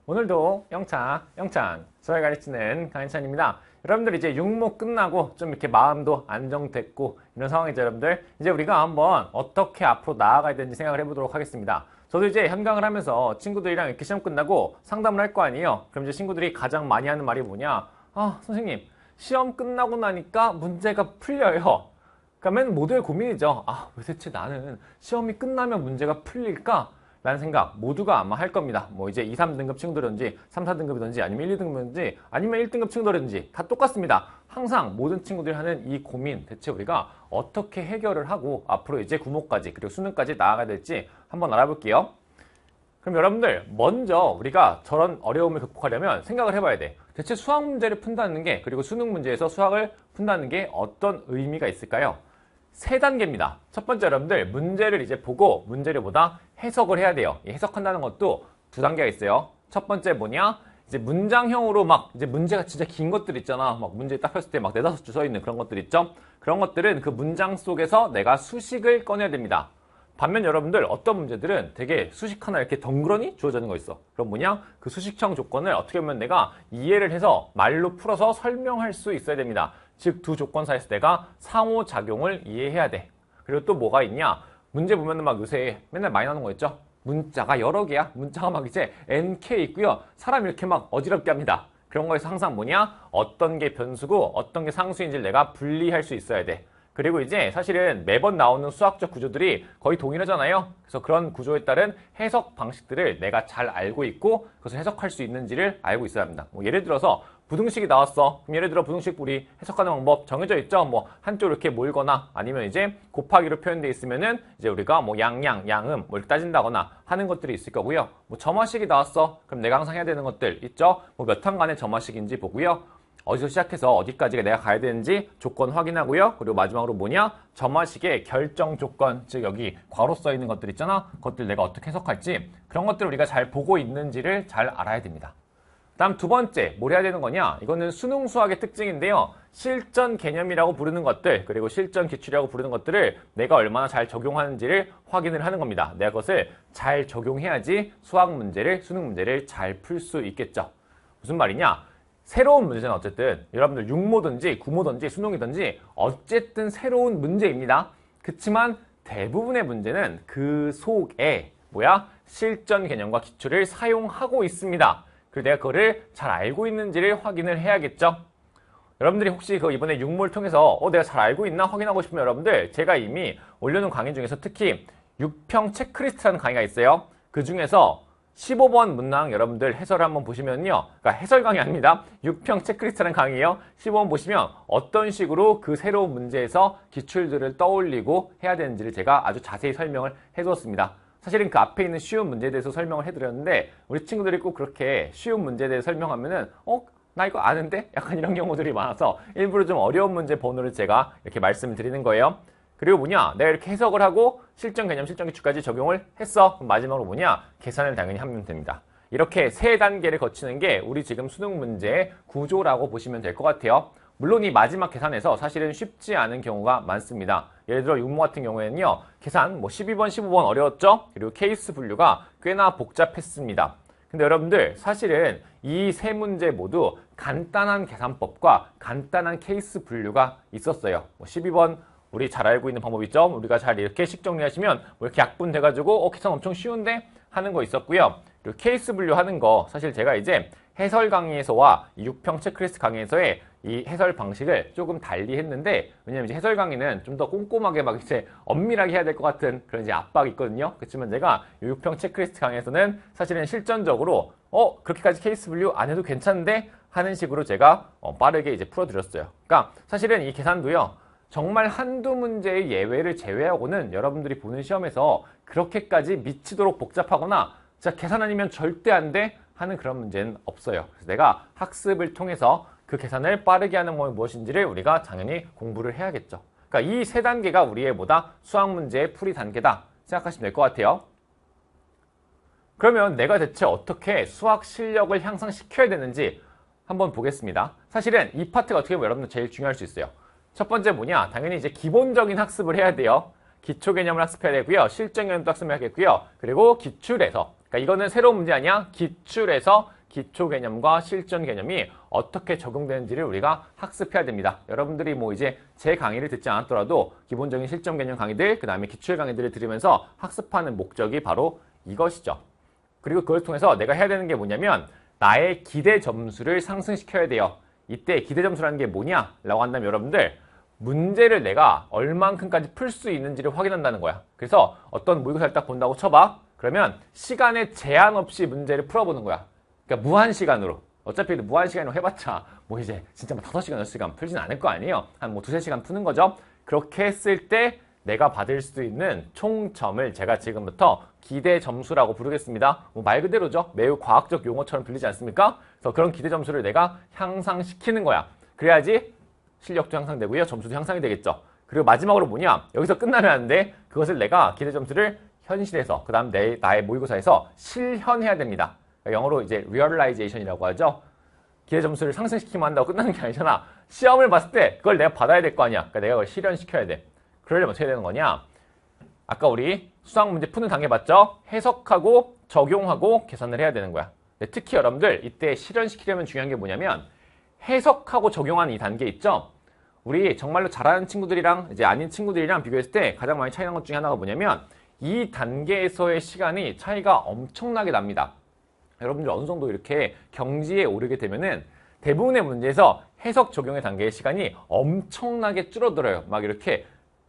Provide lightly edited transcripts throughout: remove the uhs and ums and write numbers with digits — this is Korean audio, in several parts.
오늘도 영차 저희 가르치는 강희찬입니다. 여러분들 이제 육모 끝나고 좀 이렇게 마음도 안정됐고 이런 상황이죠. 여러분들 이제 우리가 한번 어떻게 앞으로 나아가야 되는지 생각을 해보도록 하겠습니다. 저도 이제 현강을 하면서 친구들이랑 이렇게 시험 끝나고 상담을 할 거 아니에요. 그럼 이제 친구들이 가장 많이 하는 말이 뭐냐, 선생님 시험 끝나고 나니까 문제가 풀려요. 그러면 모두의 고민이죠. 왜 대체 나는 시험이 끝나면 문제가 풀릴까? 라는 생각 모두가 아마 할 겁니다. 뭐 이제 2, 3등급 친구들이든지 3, 4등급이든지 아니면 1, 2등급이든지 아니면 1등급 친구들이든지 다 똑같습니다. 항상 모든 친구들이 하는 이 고민, 대체 우리가 어떻게 해결을 하고 앞으로 이제 구모까지 그리고 수능까지 나아가야 될지 한번 알아볼게요. 그럼 여러분들 먼저 우리가 저런 어려움을 극복하려면 생각을 해봐야 돼. 대체 수학 문제를 푼다는 게, 그리고 수능 문제에서 수학을 푼다는 게 어떤 의미가 있을까요? 세 단계입니다. 첫 번째, 여러분들 문제를 이제 보고 문제를 보다 해석을 해야 돼요. 이 해석한다는 것도 두 단계가 있어요. 첫 번째 뭐냐? 이제 문장형으로 막 이제 문제가 진짜 긴 것들 있잖아. 막 문제 딱 폈을 때 막 4-5줄 써 있는 그런 것들 있죠? 그런 것들은 그 문장 속에서 내가 수식을 꺼내야 됩니다. 반면 여러분들 어떤 문제들은 되게 수식 하나 이렇게 덩그러니 주어지는 거 있어. 그럼 뭐냐? 그 수식형 조건을 어떻게 보면 내가 이해를 해서 말로 풀어서 설명할 수 있어야 됩니다. 즉 두 조건 사이에서 내가 상호작용을 이해해야 돼. 그리고 또 뭐가 있냐? 문제 보면은 막 요새 맨날 많이 나오는 거 있죠? 문자가 여러 개야. 문자가 막 이제 NK 있고요. 사람 이렇게 막 어지럽게 합니다. 그런 거에서 항상 뭐냐? 어떤 게 변수고 어떤 게 상수인지를 내가 분리할 수 있어야 돼. 그리고 이제 사실은 매번 나오는 수학적 구조들이 거의 동일하잖아요. 그래서 그런 구조에 따른 해석 방식들을 내가 잘 알고 있고 그것을 해석할 수 있는지를 알고 있어야 합니다. 뭐 예를 들어서 부등식이 나왔어. 그럼 예를 들어 부등식 우리 해석하는 방법 정해져 있죠. 뭐 한쪽 이렇게 몰거나 아니면 이제 곱하기로 표현되어 있으면은 이제 우리가 뭐 양뭐 이렇게 따진다거나 하는 것들이 있을 거고요. 뭐 점화식이 나왔어. 그럼 내가 항상 해야 되는 것들 있죠. 뭐 몇 항간의 점화식인지 보고요. 어디서 시작해서 어디까지가 내가 가야 되는지 조건 확인하고요. 그리고 마지막으로 뭐냐? 점화식의 결정 조건, 즉 여기 괄호 써 있는 것들 있잖아. 그것들 내가 어떻게 해석할지 그런 것들을 우리가 잘 보고 있는지를 잘 알아야 됩니다. 다음 두 번째, 뭘 해야 되는 거냐? 이거는 수능 수학의 특징인데요. 실전 개념이라고 부르는 것들, 그리고 실전 기출이라고 부르는 것들을 내가 얼마나 잘 적용하는지를 확인을 하는 겁니다. 내가 그것을 잘 적용해야지 수학 문제를, 수능 문제를 잘 풀 수 있겠죠. 무슨 말이냐? 새로운 문제는 어쨌든 여러분들 육모든지 구모든지 수능이든지 어쨌든 새로운 문제입니다. 그렇지만 대부분의 문제는 그 속에 실전 개념과 기출을 사용하고 있습니다. 그리고 내가 그거를 잘 알고 있는지를 확인을 해야겠죠. 여러분들이 혹시 이번에 육모를 통해서 내가 잘 알고 있나 확인하고 싶으면 여러분들 제가 이미 올려놓은 강의 중에서 특히 6평 체크리스트라는 강의가 있어요. 그 중에서 15번 문항 여러분들 해설을 한번 보시면요. 그러니까 해설 강의 아닙니다. 6평 체크리스트라는 강의예요. 15번 보시면 어떤 식으로 그 새로운 문제에서 기출들을 떠올리고 해야 되는지를 제가 아주 자세히 설명을 해두었습니다. 사실은 그 앞에 있는 쉬운 문제에 대해서 설명을 해드렸는데 우리 친구들이 꼭 그렇게 쉬운 문제에 대해서 설명하면은 나 이거 아는데? 약간 이런 경우들이 많아서 일부러 좀 어려운 문제 번호를 제가 이렇게 말씀을 드리는 거예요. 그리고 뭐냐? 내가 이렇게 해석을 하고 실전 개념, 실전 기출까지 적용을 했어. 그럼 마지막으로 뭐냐? 계산을 당연히 하면 됩니다. 이렇게 세 단계를 거치는 게 우리 지금 수능 문제의 구조라고 보시면 될 것 같아요. 물론 이 마지막 계산에서 사실은 쉽지 않은 경우가 많습니다. 예를 들어 육모 같은 경우에는요. 계산 12번, 15번 어려웠죠? 그리고 케이스 분류가 꽤나 복잡했습니다. 근데 여러분들 사실은 이 세 문제 모두 간단한 계산법과 간단한 케이스 분류가 있었어요. 12번 우리 잘 알고 있는 방법 있죠? 우리가 잘 이렇게 식 정리하시면 이렇게 약분돼가지고 계산 엄청 쉬운데 하는 거 있었고요. 그리고 케이스 분류하는 거 사실 제가 이제 해설 강의에서와 이 6평 체크리스트 강의에서의 이 해설 방식을 조금 달리 했는데 왜냐면 이제 해설 강의는 좀 더 꼼꼼하게 막 이제 엄밀하게 해야 될 것 같은 그런 이제 압박이 있거든요. 그렇지만 제가 이 6평 체크리스트 강의에서는 사실은 실전적으로 그렇게까지 케이스 분류 안 해도 괜찮은데 하는 식으로 제가 빠르게 이제 풀어드렸어요. 그러니까 사실은 이 계산도요. 정말 한두 문제의 예외를 제외하고는 여러분들이 보는 시험에서 그렇게까지 미치도록 복잡하거나 진짜 계산 아니면 절대 안 돼 하는 그런 문제는 없어요. 그래서 내가 학습을 통해서 그 계산을 빠르게 하는 방법이 무엇인지를 우리가 당연히 공부를 해야겠죠. 그러니까 이 세 단계가 우리의 수학 문제의 풀이 단계다 생각하시면 될 것 같아요. 그러면 내가 대체 어떻게 수학 실력을 향상시켜야 되는지 한번 보겠습니다. 사실은 이 파트가 어떻게 보면 여러분들 제일 중요할 수 있어요. 첫 번째 뭐냐? 당연히 이제 기본적인 학습을 해야 돼요. 기초 개념을 학습해야 되고요. 실전 개념도 학습해야겠고요. 그리고 기출에서 그러니까 이거는 새로운 문제 아니야? 기출에서 기초 개념과 실전 개념이 어떻게 적용되는지를 우리가 학습해야 됩니다. 여러분들이 뭐 이제 제 강의를 듣지 않았더라도 기본적인 실전 개념 강의들, 그 다음에 기출 강의들을 들으면서 학습하는 목적이 바로 이것이죠. 그리고 그걸 통해서 내가 해야 되는 게 뭐냐면 나의 기대 점수를 상승시켜야 돼요. 이때 기대 점수라는 게 뭐냐? 라고 한다면 여러분들 문제를 내가 얼만큼까지 풀 수 있는지를 확인한다는 거야. 그래서 어떤 모의고사를 딱 본다고 쳐봐. 그러면 시간에 제한 없이 문제를 풀어보는 거야. 그러니까 무한시간으로. 어차피 무한시간으로 해봤자 뭐 이제 진짜 뭐 5시간, 6시간 풀진 않을 거 아니에요. 한 뭐 2-3시간 푸는 거죠. 그렇게 했을 때 내가 받을 수 있는 총점을 제가 지금부터 기대 점수라고 부르겠습니다. 뭐 말 그대로죠. 매우 과학적 용어처럼 들리지 않습니까? 그래서 그런 기대 점수를 내가 향상시키는 거야. 그래야지 실력도 향상되고요. 점수도 향상이 되겠죠. 그리고 마지막으로 뭐냐? 여기서 끝나면 안 돼. 그것을 내가 기대 점수를 현실에서, 그 다음 나의 모의고사에서 실현해야 됩니다. 영어로 이제 realization이라고 하죠. 기대 점수를 상승시키면 한다고 끝나는 게 아니잖아. 시험을 봤을 때 그걸 내가 받아야 될 거 아니야. 그러니까 내가 그걸 실현시켜야 돼. 그러려면 어떻게 되는 거냐? 아까 우리 수학 문제 푸는 단계 봤죠? 해석하고 적용하고 계산을 해야 되는 거야. 특히 여러분들 이때 실현시키려면 중요한 게 뭐냐면 해석하고 적용하는 이 단계 있죠? 우리 정말로 잘하는 친구들이랑 이제 아닌 친구들이랑 비교했을 때 가장 많이 차이 나는 것 중에 하나가 뭐냐면 이 단계에서의 시간이 차이가 엄청나게 납니다. 여러분들 어느 정도 이렇게 경지에 오르게 되면은 대부분의 문제에서 해석 적용의 단계의 시간이 엄청나게 줄어들어요. 막 이렇게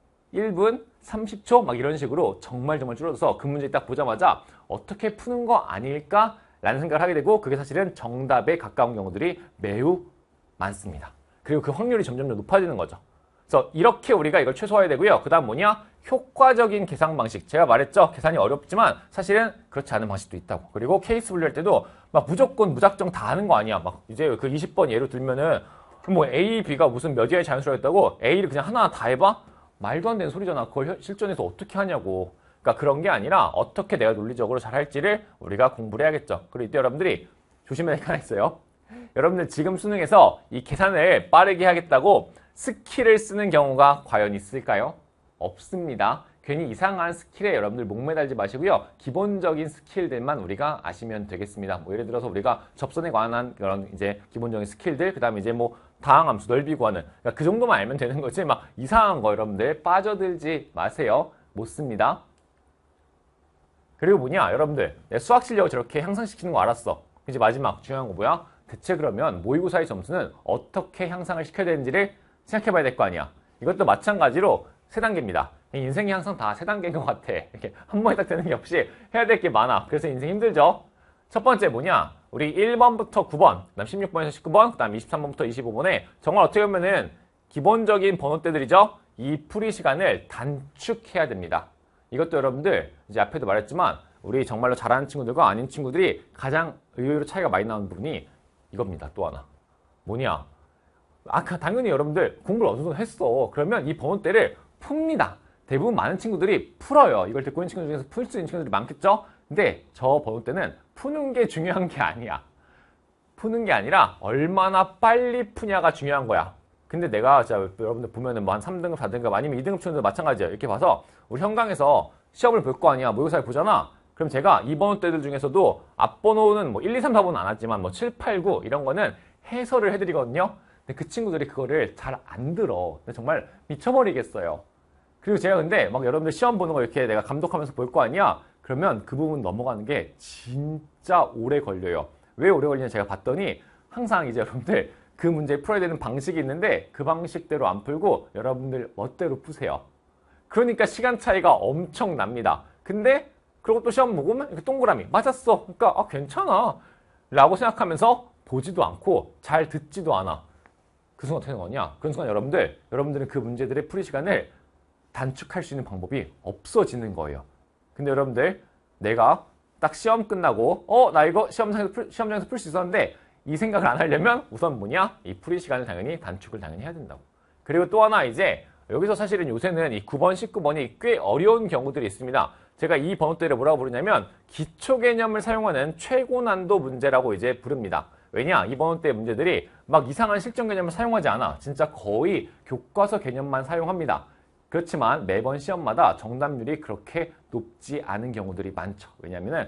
1분, 30초 막 이런 식으로 정말 줄어들어서 그 문제 딱 보자마자 어떻게 푸는 거 아닐까라는 생각을 하게 되고 그게 사실은 정답에 가까운 경우들이 매우 많습니다. 그리고 그 확률이 점점 더 높아지는 거죠. 그래서 이렇게 우리가 이걸 최소화해야 되고요. 그 다음 뭐냐? 효과적인 계산 방식. 제가 말했죠. 계산이 어렵지만 사실은 그렇지 않은 방식도 있다고. 그리고 케이스 분류할 때도 막 무조건 무작정 다 하는 거 아니야. 막 이제 그 20번 예로 들면은 뭐 A, B가 무슨 몇 개의 자연수라고 했다고 A를 그냥 하나 다 해봐? 말도 안 되는 소리잖아. 그걸 실전에서 어떻게 하냐고. 그러니까 그런 게 아니라 어떻게 내가 논리적으로 잘 할지를 우리가 공부를 해야겠죠. 그리고 이때 여러분들이 조심해야 될 게 하나 있어요. 여러분들 지금 수능에서 이 계산을 빠르게 하겠다고 스킬을 쓰는 경우가 과연 있을까요? 없습니다. 괜히 이상한 스킬에 여러분들 목매달지 마시고요. 기본적인 스킬들만 우리가 아시면 되겠습니다. 뭐 예를 들어서 우리가 접선에 관한 그런 이제 기본적인 스킬들, 그 다음에 이제 뭐 다항함수 넓이 구하는, 그러니까 그 정도만 알면 되는 거지 막 이상한 거 여러분들 빠져들지 마세요. 못 씁니다. 그리고 뭐냐 여러분들 내 수학 실력을 저렇게 향상시키는 거 알았어. 이제 마지막 중요한 거 뭐야? 대체 그러면 모의고사의 점수는 어떻게 향상을 시켜야 되는지를 생각해 봐야 될 거 아니야. 이것도 마찬가지로 3단계입니다. 인생이 항상 다 3단계인 것 같아. 이렇게 한 번에 딱 되는 게 없이 해야 될 게 많아. 그래서 인생 힘들죠. 첫 번째 뭐냐? 우리 1번부터 9번, 그 다음 16번에서 19번, 그 다음 23번부터 25번에 정말 어떻게 보면은 기본적인 번호대들이죠. 이 풀이 시간을 단축해야 됩니다. 이것도 여러분들 이제 앞에도 말했지만 우리 정말로 잘하는 친구들과 아닌 친구들이 가장 의외로 차이가 많이 나는 부분이 이겁니다. 또 하나. 뭐냐? 아까 당연히 여러분들 공부를 어느 정도 했어. 그러면 이 번호대를 풉니다. 대부분 많은 친구들이 풀어요. 이걸 듣고 있는 친구들 중에서 풀 수 있는 친구들이 많겠죠? 근데 저 번호대는 푸는 게 중요한 게 아니야. 푸는 게 아니라 얼마나 빨리 푸냐가 중요한 거야. 근데 내가 진짜 여러분들 보면은 뭐 한 3등급, 4등급 아니면 2등급 친구들 마찬가지야. 이렇게 봐서 우리 현강에서 시험을 볼 거 아니야. 모의고사를 보잖아. 그럼 제가 이 번호대들 중에서도 앞번호는 뭐 1, 2, 3, 4번은 안 하지만 뭐 7, 8, 9 이런 거는 해설을 해드리거든요. 근데 그 친구들이 그거를 잘 안 들어. 근데 정말 미쳐버리겠어요. 그리고 제가 근데 막 여러분들 시험 보는 거 이렇게 내가 감독하면서 볼 거 아니야? 그러면 그 부분 넘어가는 게 진짜 오래 걸려요. 왜 오래 걸리냐 제가 봤더니 항상 이제 여러분들 그 문제 풀어야 되는 방식이 있는데 그 방식대로 안 풀고 여러분들 멋대로 푸세요. 그러니까 시간 차이가 엄청 납니다. 근데 그리고 또 시험 보면 이렇게 동그라미 맞았어. 그러니까 괜찮아 라고 생각하면서 보지도 않고 잘 듣지도 않아. 그 순간 어떻게 되는 거냐? 그런 순간 여러분들은 그 문제들의 풀이 시간을 단축할 수 있는 방법이 없어지는 거예요. 근데 여러분들 내가 딱 시험 끝나고 나 이거 시험장에서 풀 수 있었는데 이 생각을 안 하려면 우선 뭐냐? 이 풀이 시간을 당연히 단축을 당연히 해야 된다고. 그리고 또 하나 이제 여기서 사실은 요새는 이 9번, 19번이 꽤 어려운 경우들이 있습니다. 제가 이 번호대를 뭐라고 부르냐면 기초 개념을 사용하는 최고 난도 문제라고 이제 부릅니다. 왜냐? 이 번호대 문제들이 막 이상한 실전 개념을 사용하지 않아. 진짜 거의 교과서 개념만 사용합니다. 그렇지만 매번 시험마다 정답률이 그렇게 높지 않은 경우들이 많죠. 왜냐하면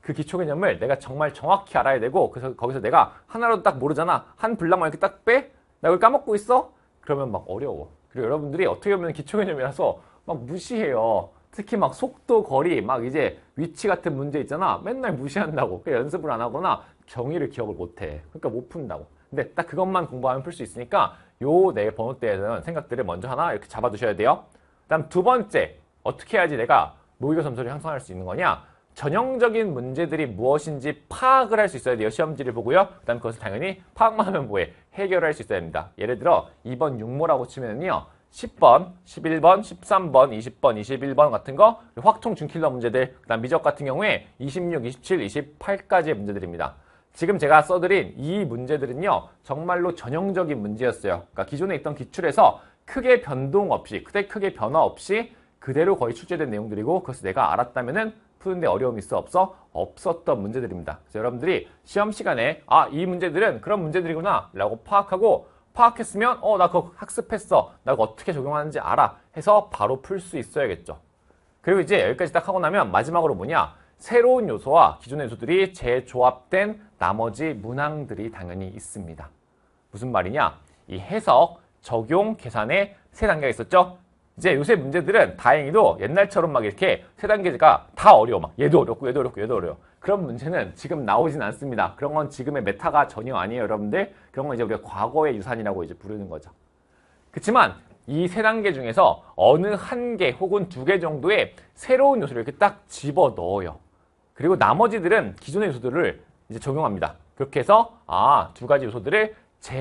그 기초 개념을 내가 정말 정확히 알아야 되고, 그래서 거기서 내가 하나라도 딱 모르잖아. 한 블락만 이렇게 딱 빼? 나 이걸 까먹고 있어? 그러면 막 어려워. 그리고 여러분들이 어떻게 보면 기초 개념이라서 막 무시해요. 특히 막 속도, 거리, 막 이제 위치 같은 문제 있잖아. 맨날 무시한다고. 그러니까 연습을 안 하거나 정의를 기억을 못 해. 그러니까 못 푼다고. 근데 딱 그것만 공부하면 풀 수 있으니까 요 내 번호대에 대한 생각들을 먼저 하나 이렇게 잡아두셔야 돼요. 그다음 두 번째, 어떻게 해야지 내가 모의고 점수를 향상할 수 있는 거냐? 전형적인 문제들이 무엇인지 파악을 할 수 있어야 돼요. 시험지를 보고요. 그 다음에 그것을 당연히 파악만 하면 뭐해? 해결을 할 수 있어야 됩니다. 예를 들어 2번 육모라고 치면요. 10번, 11번, 13번, 20번, 21번 같은 거, 확통 준킬러 문제들, 그 다음 미적 같은 경우에 26, 27, 28까지의 문제들입니다. 지금 제가 써드린 이 문제들은요. 정말로 전형적인 문제였어요. 그러니까 기존에 있던 기출에서 크게 변동 없이, 크게 변화 없이 그대로 거의 출제된 내용들이고, 그것을 내가 알았다면은 푸는데 어려움이 있어 없어? 없었던 문제들입니다. 그래서 여러분들이 시험 시간에 이 문제들은 그런 문제들이구나 라고 파악했으면 나 그거 학습했어. 나 그거 어떻게 적용하는지 알아. 해서 바로 풀 수 있어야겠죠. 그리고 이제 여기까지 딱 하고 나면 마지막으로 뭐냐? 새로운 요소와 기존의 요소들이 재조합된 나머지 문항들이 당연히 있습니다. 무슨 말이냐? 이 해석, 적용, 계산의 세 단계가 있었죠? 이제 요새 문제들은 다행히도 옛날처럼 막 이렇게 세 단계가 다 어려워. 막 얘도 어렵고 얘도 어렵고 얘도 어려워. 그런 문제는 지금 나오진 않습니다. 그런 건 지금의 메타가 전혀 아니에요, 여러분들. 그런 건 이제 우리가 과거의 유산이라고 이제 부르는 거죠. 그렇지만 이 세 단계 중에서 어느 한 개 혹은 두 개 정도의 새로운 요소를 이렇게 딱 집어 넣어요. 그리고 나머지들은 기존의 요소들을 이제 적용합니다. 그렇게 해서 두 가지 요소들을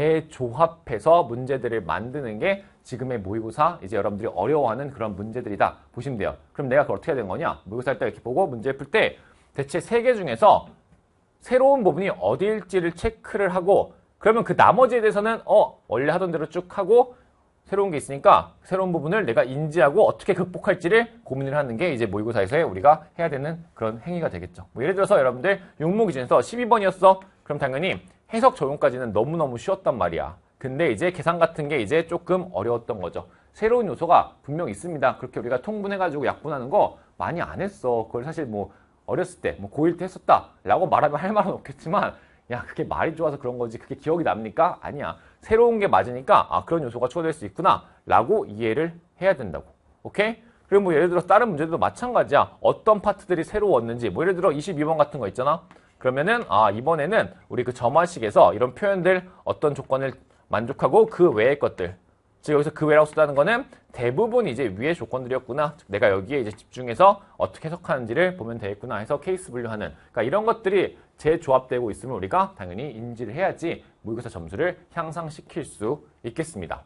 재조합해서 문제들을 만드는 게 지금의 모의고사 이제 여러분들이 어려워하는 그런 문제들이다 보시면 돼요. 그럼 내가 그걸 어떻게 해야 되는 거냐? 모의고사 할 때 이렇게 보고 문제 풀 때 대체 세 개 중에서 새로운 부분이 어디일지를 체크를 하고, 그러면 그 나머지에 대해서는 원래 하던 대로 쭉 하고, 새로운 게 있으니까 새로운 부분을 내가 인지하고 어떻게 극복할지를 고민을 하는 게 이제 모의고사에서의 우리가 해야 되는 그런 행위가 되겠죠. 뭐 예를 들어서 여러분들 육모 기준에서 12번이었어. 그럼 당연히 해석 적용까지는 너무너무 쉬웠단 말이야. 근데 이제 계산 같은 게 이제 조금 어려웠던 거죠. 새로운 요소가 분명 있습니다. 그렇게 우리가 통분해가지고 약분하는 거 많이 안 했어. 그걸 사실 뭐 어렸을 때, 뭐 고1 때 했었다 라고 말하면 할 말은 없겠지만, 야, 그게 말이 좋아서 그런 거지 그게 기억이 납니까? 아니야. 새로운 게 맞으니까 그런 요소가 추가될 수 있구나 라고 이해를 해야 된다고. 오케이? 그리고 뭐 예를 들어 다른 문제도 마찬가지야. 어떤 파트들이 새로웠는지, 뭐 예를 들어 22번 같은 거 있잖아. 그러면은 이번에는 우리 그 점화식에서 이런 표현들 어떤 조건을 만족하고 그 외의 것들, 즉 여기서 그 외라고 쓰다는 거는 대부분 이제 위의 조건들이었구나. 즉 내가 여기에 이제 집중해서 어떻게 해석하는지를 보면 되겠구나 해서 케이스 분류하는, 그러니까 이런 것들이 재조합되고 있으면 우리가 당연히 인지를 해야지 모의고사 점수를 향상시킬 수 있겠습니다.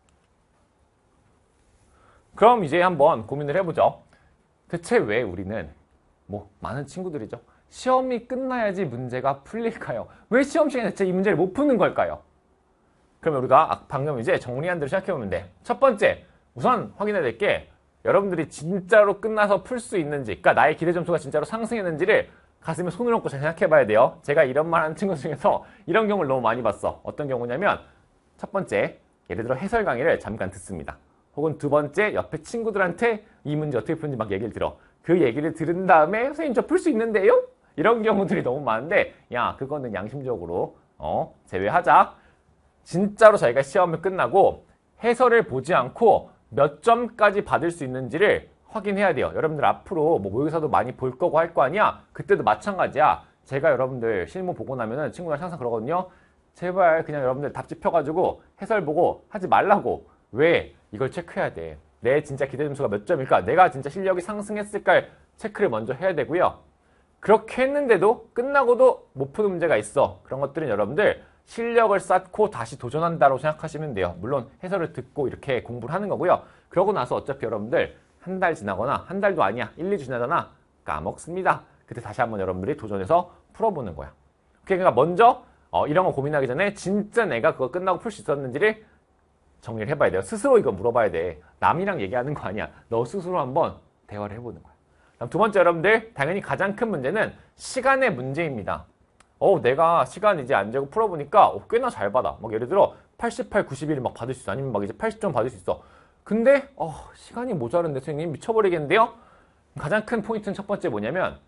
그럼 이제 한번 고민을 해보죠. 대체 왜 우리는 뭐 많은 친구들이죠. 시험이 끝나야지 문제가 풀릴까요? 왜 시험 시간에 대체 이 문제를 못 푸는 걸까요? 그러면 우리가 방금 이제 정리한 대로 시작해보면 돼. 첫 번째, 우선 확인해야 될 게 여러분들이 진짜로 끝나서 풀 수 있는지, 그러니까 나의 기대 점수가 진짜로 상승했는지를 가슴에 손을 얹고 잘 생각해봐야 돼요. 제가 이런 말 하는 친구 중에서 이런 경우를 너무 많이 봤어. 어떤 경우냐면 첫 번째, 예를 들어 해설 강의를 잠깐 듣습니다. 혹은 두 번째, 옆에 친구들한테 이 문제 어떻게 푸는지 막 얘기를 들어. 그 얘기를 들은 다음에 선생님 저 풀 수 있는데요? 이런 경우들이 너무 많은데, 야, 그거는 양심적으로 제외하자. 진짜로 저희가 시험을 끝나고 해설을 보지 않고 몇 점까지 받을 수 있는지를 확인해야 돼요. 여러분들 앞으로 뭐 모의고사도 많이 볼 거고 할 거 아니야? 그때도 마찬가지야. 제가 여러분들 실무 보고 나면은 친구들 항상 그러거든요. 제발 그냥 여러분들 답지 펴가지고 해설 보고 하지 말라고. 왜? 이걸 체크해야 돼. 내 진짜 기대 점수가 몇 점일까? 내가 진짜 실력이 상승했을까? 체크를 먼저 해야 되고요. 그렇게 했는데도 끝나고도 못 푸는 문제가 있어. 그런 것들은 여러분들 실력을 쌓고 다시 도전한다고 생각하시면 돼요. 물론 해설을 듣고 이렇게 공부를 하는 거고요. 그러고 나서 어차피 여러분들 한 달 지나거나 한 달도 아니야. 1, 2주 지나잖아. 까먹습니다. 그때 다시 한번 여러분들이 도전해서 풀어보는 거야. 그러니까 먼저 이런 거 고민하기 전에 진짜 내가 그거 끝나고 풀 수 있었는지를 정리를 해봐야 돼요. 스스로 이거 물어봐야 돼. 남이랑 얘기하는 거 아니야. 너 스스로 한번 대화를 해보는 거야. 그럼 두 번째 여러분들, 당연히 가장 큰 문제는 시간의 문제입니다. 내가 시간 이제 안 재고 풀어보니까 꽤나 잘 받아. 막 예를 들어 88, 91을 막 받을 수 있어. 아니면 막 이제 80점 받을 수 있어. 근데 시간이 모자른데 선생님 미쳐버리겠는데요? 가장 큰 포인트는 첫 번째 뭐냐면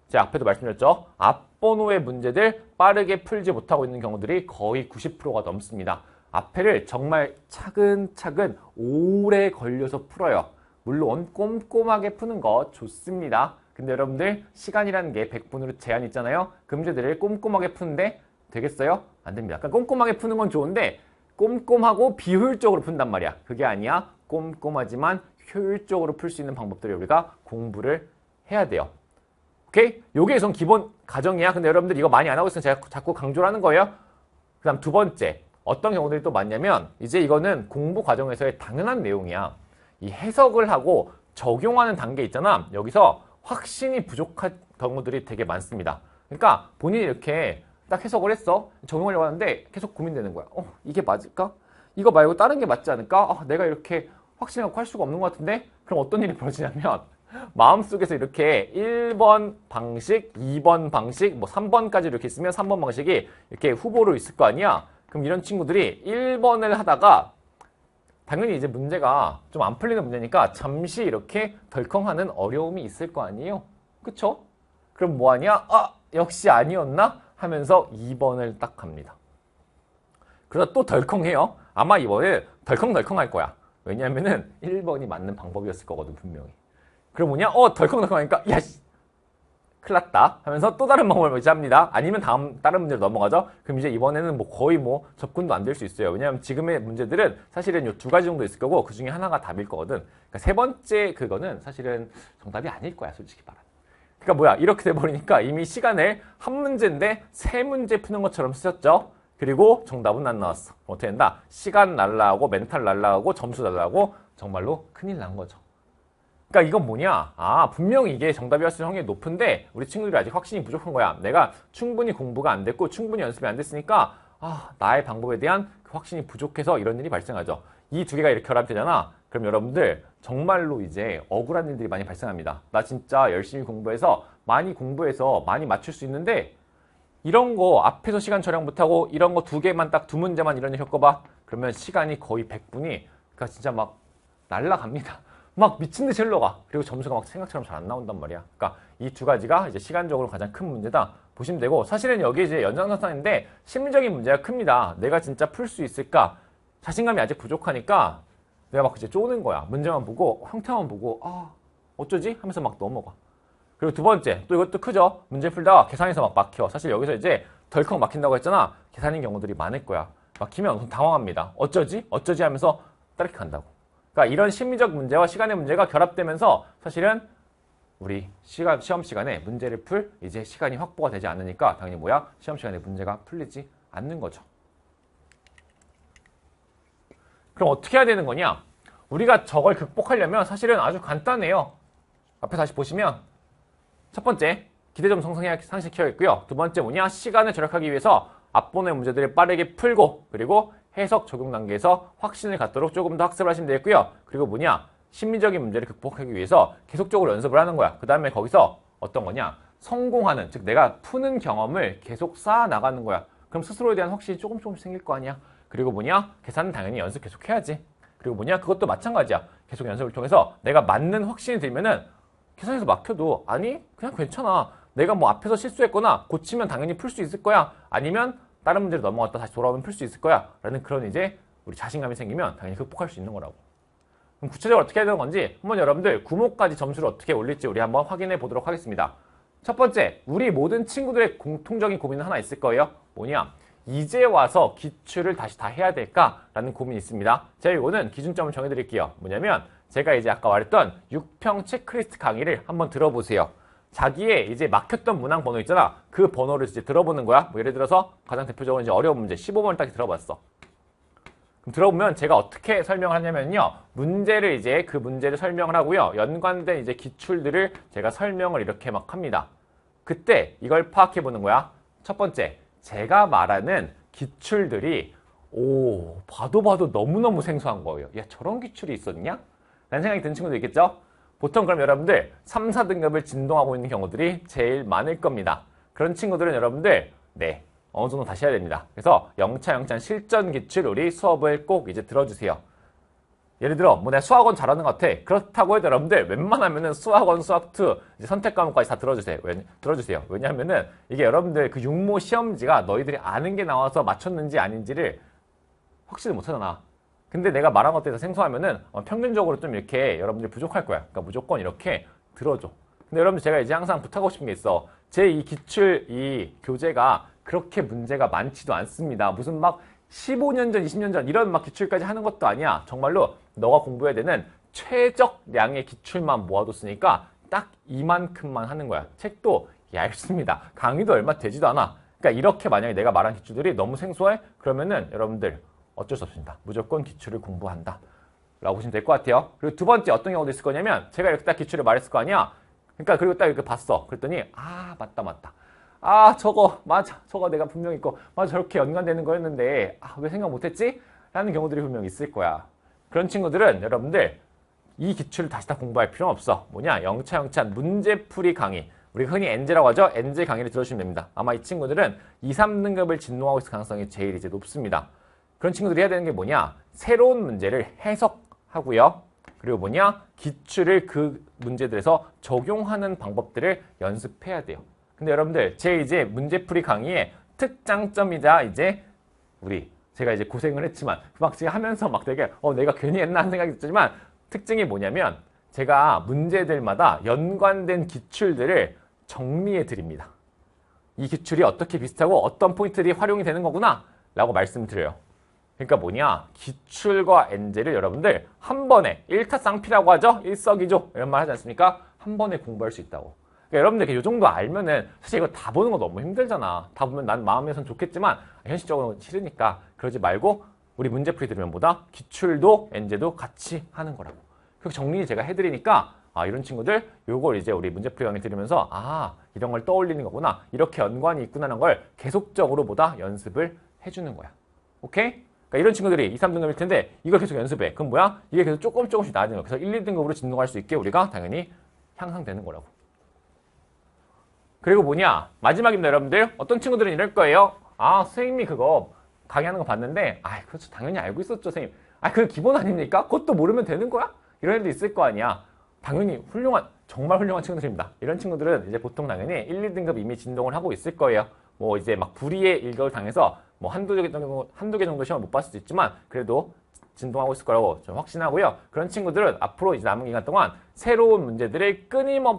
제가 앞에도 말씀드렸죠. 앞번호의 문제들 빠르게 풀지 못하고 있는 경우들이 거의 90%가 넘습니다. 앞에를 정말 차근차근 오래 걸려서 풀어요. 물론 꼼꼼하게 푸는 거 좋습니다. 근데 여러분들 시간이라는 게 100분으로 제한이 있잖아요. 그 문제들을 꼼꼼하게 푸는데 되겠어요? 안 됩니다. 그러니까 꼼꼼하게 푸는 건 좋은데 꼼꼼하고 비효율적으로 푼단 말이야. 그게 아니야. 꼼꼼하지만 효율적으로 풀 수 있는 방법들을 우리가 공부를 해야 돼요. 오케이? 요게 전 기본 가정이야. 근데 여러분들 이거 많이 안 하고 있으면 제가 자꾸 강조를 하는 거예요. 그 다음 두 번째. 어떤 경우들이 또 많냐면 이제 이거는 공부 과정에서의 당연한 내용이야. 이 해석을 하고 적용하는 단계 있잖아. 여기서 확신이 부족한 경우들이 되게 많습니다. 그러니까 본인이 이렇게 딱 해석을 했어. 적용하려고 하는데 계속 고민되는 거야. 이게 맞을까? 이거 말고 다른 게 맞지 않을까? 내가 이렇게 확신하고 할 수가 없는 것 같은데? 그럼 어떤 일이 벌어지냐면 마음속에서 이렇게 1번 방식, 2번 방식, 뭐 3번까지 이렇게 있으면 3번 방식이 이렇게 후보로 있을 거 아니야? 그럼 이런 친구들이 1번을 하다가 당연히 이제 문제가 좀 안 풀리는 문제니까 잠시 이렇게 덜컹하는 어려움이 있을 거 아니에요? 그쵸? 그럼 뭐 하냐? 역시 아니었나? 하면서 2번을 딱 합니다. 그러다 또 덜컹해요. 아마 이번에 덜컹덜컹 할 거야. 왜냐면은 1번이 맞는 방법이었을 거거든, 분명히. 그럼 뭐냐? 덜컹덜컹 하니까, 야, 큰일 났다. 하면서 또 다른 방법을 합니다. 아니면 다른 문제로 넘어가죠. 그럼 이제 이번에는 뭐 거의 뭐 접근도 안 될 수 있어요. 왜냐하면 지금의 문제들은 사실은 요 두 가지 정도 있을 거고 그 중에 하나가 답일 거거든. 그러니까 세 번째 그거는 사실은 정답이 아닐 거야, 솔직히 말하면. 그러니까 뭐야, 이렇게 돼버리니까 이미 시간을 한 문제인데 세 문제 푸는 것처럼 쓰셨죠. 그리고 정답은 안 나왔어. 어떻게 된다? 시간 날라가고 멘탈 날라가고 점수 날라가고 정말로 큰일 난 거죠. 그러니까 이건 뭐냐? 분명히 이게 정답이었을 확률이 높은데 우리 친구들이 아직 확신이 부족한 거야. 내가 충분히 공부가 안 됐고 충분히 연습이 안 됐으니까 나의 방법에 대한 그 확신이 부족해서 이런 일이 발생하죠. 이 두 개가 이렇게 결합되잖아. 그럼 여러분들 정말로 이제 억울한 일들이 많이 발생합니다. 나 진짜 열심히 공부해서 많이 맞출 수 있는데 이런 거 앞에서 시간 절약 못하고 이런 거 두 개만 딱 두 문제만 이런 일 겪어봐. 그러면 시간이 거의 100분이 그러니까 진짜 막 날라갑니다. 막 미친 듯이 흘러가. 그리고 점수가 막 생각처럼 잘 안 나온단 말이야. 그러니까 이 두 가지가 이제 시간적으로 가장 큰 문제다 보시면 되고, 사실은 여기 이제 연장선상인데 심리적인 문제가 큽니다. 내가 진짜 풀 수 있을까? 자신감이 아직 부족하니까 내가 막 이제 쪼는 거야. 문제만 보고 형태만 보고 어쩌지? 하면서 막 넘어가. 그리고 두 번째, 또 이것도 크죠? 문제 풀다가 계산에서 막 막혀. 사실 여기서 이제 덜컥 막힌다고 했잖아. 계산인 경우들이 많을 거야. 막히면 당황합니다. 어쩌지? 하면서 따르게 간다고. 그러니까 이런 심리적 문제와 시간의 문제가 결합되면서 사실은 우리 시험 시간에 문제를 풀 이제 시간이 확보가 되지 않으니까 당연히 뭐야? 시험 시간에 문제가 풀리지 않는 거죠. 그럼 어떻게 해야 되는 거냐? 우리가 저걸 극복하려면 사실은 아주 간단해요. 앞에 다시 보시면 첫 번째, 기대점 상승시켜야겠고요. 두 번째 뭐냐? 시간을 절약하기 위해서 앞번호의 문제들을 빠르게 풀고 그리고 해석 적용 단계에서 확신을 갖도록 조금 더 학습을 하시면 되겠고요. 그리고 뭐냐? 심리적인 문제를 극복하기 위해서 계속적으로 연습을 하는 거야. 그 다음에 거기서 어떤 거냐? 성공하는, 즉 내가 푸는 경험을 계속 쌓아 나가는 거야. 그럼 스스로에 대한 확신이 조금씩 생길 거 아니야. 그리고 뭐냐? 계산은 당연히 연습 계속 해야지. 그리고 뭐냐? 그것도 마찬가지야. 계속 연습을 통해서 내가 맞는 확신이 들면은 계산에서 막혀도 아니 그냥 괜찮아. 내가 뭐 앞에서 실수했거나 고치면 당연히 풀 수 있을 거야. 아니면 다른 문제로 넘어갔다 다시 돌아오면 풀 수 있을 거야. 라는 그런 이제 우리 자신감이 생기면 당연히 극복할 수 있는 거라고. 그럼 구체적으로 어떻게 해야 되는 건지 한번 여러분들 구모까지 점수를 어떻게 올릴지 우리 한번 확인해 보도록 하겠습니다. 첫 번째, 우리 모든 친구들의 공통적인 고민은 하나 있을 거예요. 뭐냐? 이제 와서 기출을 다시 다 해야 될까라는 고민이 있습니다. 제가 이거는 기준점을 정해드릴게요. 뭐냐면 제가 이제 아까 말했던 6평 체크리스트 강의를 한번 들어보세요. 자기의 이제 막혔던 문항 번호 있잖아. 그 번호를 이제 들어보는 거야. 뭐 예를 들어서 가장 대표적으로 이제 어려운 문제 15번을 딱 들어봤어. 그럼 들어보면 제가 어떻게 설명을 하냐면요. 문제를 이제 그 문제를 설명을 하고요. 연관된 이제 기출들을 제가 설명을 이렇게 막 합니다. 그때 이걸 파악해 보는 거야. 첫 번째, 제가 말하는 기출들이 봐도 너무너무 생소한 거예요. 야, 저런 기출이 있었냐? 라는 생각이 드는 친구도 있겠죠? 보통 그럼 여러분들 3, 4등급을 진동하고 있는 경우들이 제일 많을 겁니다. 그런 친구들은 여러분들 어느 정도 다시 해야 됩니다. 그래서 영차 실전 기출 우리 수업을 꼭 이제 들어주세요. 예를 들어 뭐 내가 수학원 잘하는 것 같아. 그렇다고 해도 여러분들 웬만하면은 수학원, 수학2 선택 과목까지 다 들어주세요. 왜냐하면은 이게 여러분들 그 육모 시험지가 너희들이 아는 게 나와서 맞췄는지 아닌지를 확실히 못하잖아. 근데 내가 말한 것에 대해서 생소하면은 평균적으로 좀 이렇게 여러분들이 부족할 거야. 그러니까 무조건 이렇게 들어줘. 근데 여러분들 제가 이제 항상 부탁하고 싶은 게 있어. 제 이 기출 이 교재가 그렇게 문제가 많지도 않습니다. 무슨 막 15년 전, 20년 전 이런 막 기출까지 하는 것도 아니야. 정말로 너가 공부해야 되는 최적량의 기출만 모아뒀으니까 딱 이만큼만 하는 거야. 책도 얇습니다. 강의도 얼마 되지도 않아. 그러니까 이렇게 만약에 내가 말한 기출들이 너무 생소해? 그러면은 여러분들 어쩔 수 없습니다. 무조건 기출을 공부한다 라고 보시면 될 것 같아요. 그리고 두 번째 어떤 경우도 있을 거냐면 제가 이렇게 딱 기출을 말했을 거 아니야. 그러니까 그리고 딱 이렇게 봤어. 그랬더니 맞다. 맞아. 저거 내가 분명히 있고 맞아 저렇게 연관되는 거였는데 왜 생각 못했지? 라는 경우들이 분명히 있을 거야. 그런 친구들은 여러분들 이 기출을 다시 다 공부할 필요는 없어. 뭐냐? 영차영찬 문제풀이 강의. 우리가 흔히 엔제라고 하죠. 엔제 강의를 들어주시면 됩니다. 아마 이 친구들은 2, 3등급을 진동하고 있을 가능성이 제일 이제 높습니다. 그런 친구들이 해야 되는 게 뭐냐? 새로운 문제를 해석하고요. 그리고 뭐냐? 기출을 그 문제들에서 적용하는 방법들을 연습해야 돼요. 근데 여러분들 제 이제 문제풀이 강의의 특장점이자 이제 제가 이제 고생을 했지만 막 지금 하면서 막 되게 내가 괜히 했나 하는 생각이 들지만 특징이 뭐냐면 제가 문제들마다 연관된 기출들을 정리해 드립니다. 이 기출이 어떻게 비슷하고 어떤 포인트들이 활용이 되는 거구나 라고 말씀드려요. 그러니까 뭐냐? 기출과 엔제를 여러분들 한 번에 일타쌍피라고 하죠? 일석이조 이런 말 하지 않습니까? 한 번에 공부할 수 있다고. 그러니까 여러분들 이 정도 알면은 사실 이거 다 보는 거 너무 힘들잖아. 다 보면 난 마음에선 좋겠지만 현실적으로 싫으니까 그러지 말고 우리 문제풀이 들으면 보다 기출도 엔제도 같이 하는 거라고. 그 정리 제가 해드리니까 이런 친구들 요걸 이제 우리 문제풀이 강의 들으면서 이런 걸 떠올리는 거구나. 이렇게 연관이 있구나라는 걸 계속적으로 보다 연습을 해주는 거야. 오케이? 그러니까 이런 친구들이 2, 3등급일 텐데 이걸 계속 연습해. 그럼 뭐야? 이게 계속 조금씩 나아지는 거야. 그래서 1, 2등급으로 진동할 수 있게 우리가 당연히 향상되는 거라고. 그리고 뭐냐? 마지막입니다, 여러분들. 어떤 친구들은 이럴 거예요. 선생님이 그거 강의하는 거 봤는데 그렇죠. 당연히 알고 있었죠, 선생님. 그게 기본 아닙니까? 그것도 모르면 되는 거야? 이런 애도 있을 거 아니야. 당연히 정말 훌륭한 친구들입니다. 이런 친구들은 이제 보통 당연히 1, 2등급 이미 진동을 하고 있을 거예요. 뭐 이제 막 불의의 일격을 당해서 뭐 한두 개 정도 시험을 못 봤을 수도 있지만 그래도 진동하고 있을 거라고 좀 확신하고요. 그런 친구들은 앞으로 이제 남은 기간 동안 새로운 문제들을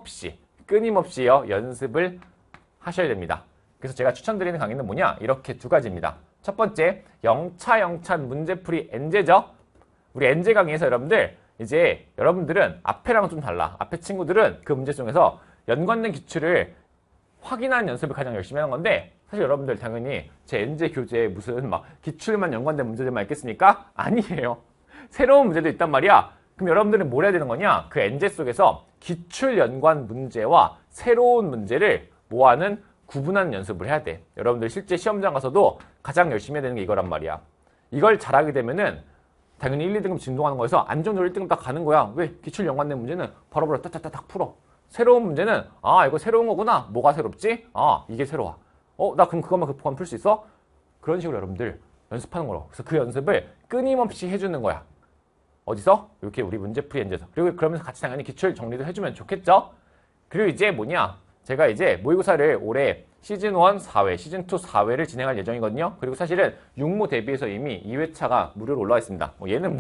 끊임없이요 연습을 하셔야 됩니다. 그래서 제가 추천드리는 강의는 뭐냐? 이렇게 두 가지입니다. 첫 번째, 영차영찬 문제풀이 엔제죠. 우리 엔제 강의에서 여러분들 이제 여러분들은 앞에랑은 좀 달라. 앞에 친구들은 그 문제 중에서 연관된 기출을 확인하는 연습을 가장 열심히 하는 건데 사실 여러분들 당연히 제 엔제 교재에 무슨 막 기출만 연관된 문제들만 있겠습니까? 아니에요. 새로운 문제도 있단 말이야. 그럼 여러분들은 뭘 해야 되는 거냐? 그 엔제 속에서 기출 연관 문제와 새로운 문제를 모아는 구분하는 연습을 해야 돼. 여러분들 실제 시험장 가서도 가장 열심히 해야 되는 게 이거란 말이야. 이걸 잘하게 되면은 당연히 1, 2등급 진동하는 거에서 안정적으로 1등급 딱 가는 거야. 왜? 기출 연관된 문제는 바로바로 딱딱딱 풀어. 새로운 문제는 이거 새로운 거구나. 뭐가 새롭지? 이게 새로워. 나 그럼 그것만 급하면 풀 수 있어? 그런 식으로 여러분들 연습하는 거라고. 그래서 그 연습을 끊임없이 해주는 거야. 어디서? 이렇게 우리 문제풀이 엔제에서. 그리고 그러면서 같이 당연히 기출 정리도 해주면 좋겠죠? 그리고 이제 뭐냐? 제가 이제 모의고사를 올해 시즌 1 4회, 시즌 2 4회를 진행할 예정이거든요. 그리고 사실은 육모 대비해서 이미 2회차가 무료로 올라와 있습니다. 얘는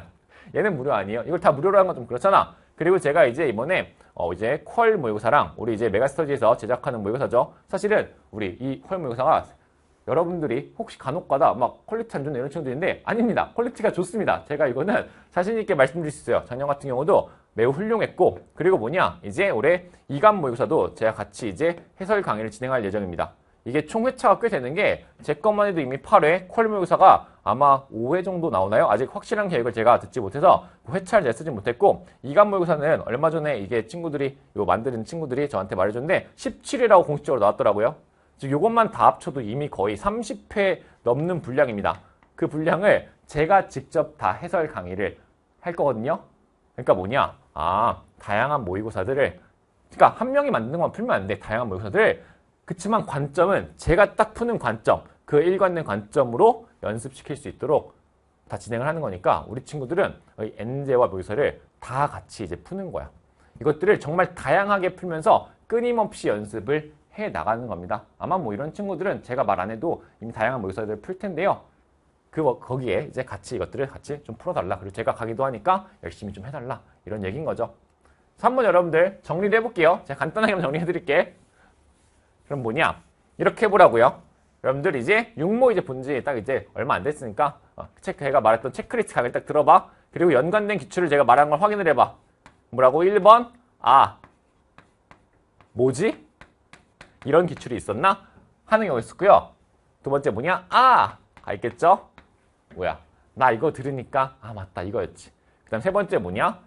무료 아니에요. 이걸 다 무료로 하는 건 좀 그렇잖아. 그리고 제가 이제 이번에 이제 퀄 모의고사랑 우리 이제 메가스터디에서 제작하는 모의고사죠. 사실은 우리 이 퀄 모의고사가 여러분들이 혹시 간혹가다 막 퀄리티 안 좋은 이런 친구들인데 아닙니다. 퀄리티가 좋습니다. 제가 이거는 자신 있게 말씀드릴 수 있어요. 작년 같은 경우도 매우 훌륭했고 그리고 뭐냐 이제 올해 2감 모의고사도 제가 같이 이제 해설 강의를 진행할 예정입니다. 이게 총 회차가 꽤 되는 게 제 것만 해도 이미 8회, 퀄 모의고사가 아마 5회 정도 나오나요? 아직 확실한 계획을 제가 듣지 못해서 회차를 잘 쓰지 못했고 2감 모의고사는 얼마 전에 이게 친구들이 이거 만드는 친구들이 저한테 말해줬는데 17회라고 공식적으로 나왔더라고요. 즉 요것만 다 합쳐도 이미 거의 30회 넘는 분량입니다. 그 분량을 제가 직접 다 해설 강의를 할 거거든요. 그러니까 뭐냐? 다양한 모의고사들을 그러니까 한 명이 만드는 것만 풀면 안 돼. 다양한 모의고사들을 그치만 관점은 제가 딱 푸는 관점 그 일관된 관점으로 연습시킬 수 있도록 다 진행을 하는 거니까 우리 친구들은 이 n제와 모의고사를 다 같이 이제 푸는 거야. 이것들을 정말 다양하게 풀면서 끊임없이 연습을 해 나가는 겁니다. 아마 뭐 이런 친구들은 제가 말 안 해도 이미 다양한 모의고사들을 풀 텐데요. 거기에 이제 같이 이것들을 같이 좀 풀어달라. 그리고 제가 가기도 하니까 열심히 좀 해달라. 이런 얘기인 거죠. 그래서 한번 여러분들 정리를 해볼게요. 제가 간단하게 한번 정리해드릴게. 그럼 뭐냐? 이렇게 해보라고요. 여러분들 이제 육모 이제 본지 딱 이제 얼마 안 됐으니까 제가 말했던 체크리스트 강의를 딱 들어봐. 그리고 연관된 기출을 제가 말한 걸 확인을 해봐. 뭐라고? 1번 뭐지? 이런 기출이 있었나? 하는 경우가 있었고요. 두 번째 뭐냐? 알겠죠? 뭐야? 나 이거 들으니까 맞다 이거였지. 그 다음 세 번째 뭐냐?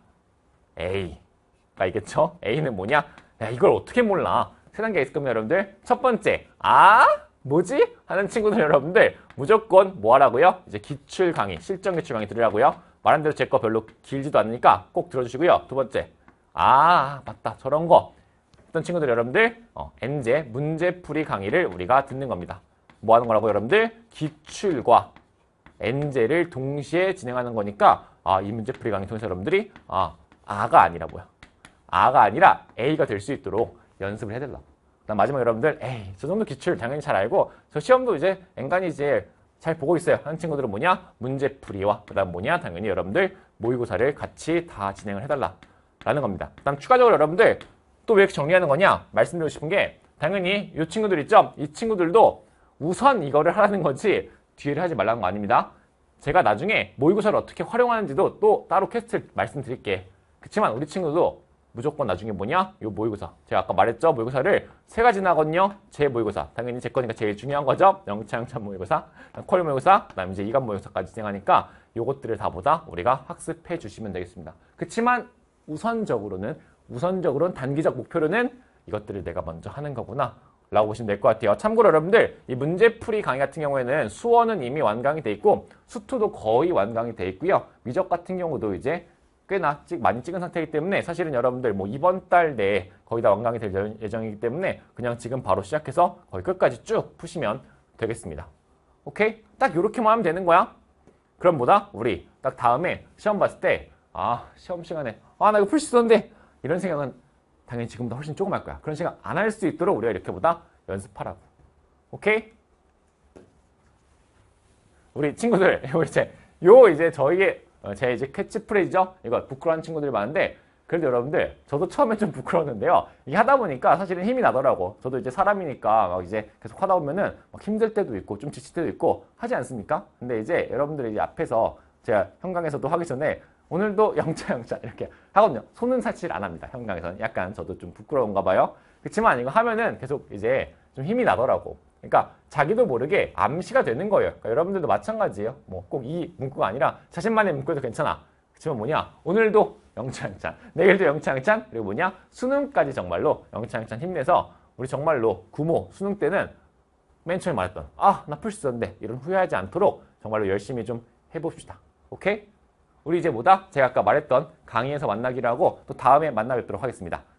A가 있겠죠? A는 뭐냐? 야 이걸 어떻게 몰라? 세 단계가 있을 겁니다 여러분들. 첫 번째 뭐지? 하는 친구들 여러분들 무조건 뭐 하라고요? 이제 기출 강의, 실전 기출 강의 들으라고요. 말한 대로 제 거 별로 길지도 않으니까 꼭 들어주시고요. 두 번째 맞다 저런 거 어떤 친구들 여러분들 N제 문제풀이 강의를 우리가 듣는 겁니다. 뭐 하는 거라고 여러분들? 기출과 N제를 동시에 진행하는 거니까 이 문제풀이 강의 통해서 여러분들이 아가 아니라 뭐야? 아가 아니라 A가 될 수 있도록 연습을 해달라. 그다음 마지막 여러분들 저 정도 기출 당연히 잘 알고 저 시험도 이제 엔간히 이제 잘 보고 있어요 하는 친구들은 뭐냐? 문제풀이와 그다음 뭐냐? 당연히 여러분들 모의고사를 같이 다 진행을 해달라 라는 겁니다. 그다음 추가적으로 여러분들 또 왜 이렇게 정리하는 거냐? 말씀드리고 싶은 게 당연히 이 친구들 있죠? 이 친구들도 우선 이거를 하라는 거지 뒤를 하지 말라는 거 아닙니다. 제가 나중에 모의고사를 어떻게 활용하는지도 또 따로 퀘스트 말씀드릴게. 그렇지만 우리 친구도 무조건 나중에 뭐냐? 요 모의고사. 제가 아까 말했죠? 모의고사를 세 가지나 하거든요. 제 모의고사. 당연히 제 거니까 제일 중요한 거죠. 영창 모의고사, 콜 모의고사, 그다음에 이제 이감 모의고사까지 진행하니까 요것들을 다 보다 우리가 학습해 주시면 되겠습니다. 그렇지만 우선적으로는 단기적 목표로는 이것들을 내가 먼저 하는 거구나 라고 보시면 될 것 같아요. 참고로 여러분들 이 문제풀이 강의 같은 경우에는 수어는 이미 완강이 돼 있고 수투도 거의 완강이 돼 있고요. 미적 같은 경우도 이제 꽤나 많이 찍은 상태이기 때문에 사실은 여러분들 뭐 이번 달 내에 거의 다 완강이 될 예정이기 때문에 그냥 지금 바로 시작해서 거의 끝까지 쭉 푸시면 되겠습니다. 오케이? 딱 이렇게만 하면 되는 거야. 그럼 뭐다? 우리 딱 다음에 시험 봤을 때 시험 시간에 나 이거 풀 수 있었는데 이런 생각은 당연히 지금보다 훨씬 조금 할 거야. 그런 생각 안 할 수 있도록 우리가 이렇게 보다 연습하라고. 오케이? 우리 친구들 이제 저희의 제 이제 캐치프레이즈죠. 이거 부끄러운 친구들이 많은데 그래도 여러분들 저도 처음에 좀 부끄러웠는데요. 이게 하다 보니까 사실은 힘이 나더라고. 저도 이제 사람이니까 막 이제 계속 하다 보면은 막 힘들 때도 있고 좀 지칠 때도 있고 하지 않습니까? 근데 이제 여러분들이 이제 앞에서 제가 현강에서도 하기 전에 오늘도 영차 이렇게 하거든요. 손은 사실 안 합니다. 현강에서는 약간 저도 좀 부끄러운가 봐요. 그렇지만 이거 하면은 계속 이제 좀 힘이 나더라고. 그러니까 자기도 모르게 암시가 되는 거예요. 그러니까 여러분들도 마찬가지예요. 뭐 꼭 이 문구가 아니라 자신만의 문구에도 괜찮아. 그렇지만 뭐냐? 오늘도 영창, 내일도 영창, 그리고 뭐냐? 수능까지 정말로 영창 힘내서 우리 정말로 구모 수능 때는 맨 처음에 말했던 나 풀 수 있었는데 이런 후회하지 않도록 정말로 열심히 좀 해봅시다. 오케이? 우리 이제 제가 아까 말했던 강의에서 만나기로 하고 또 다음에 만나 뵙도록 하겠습니다.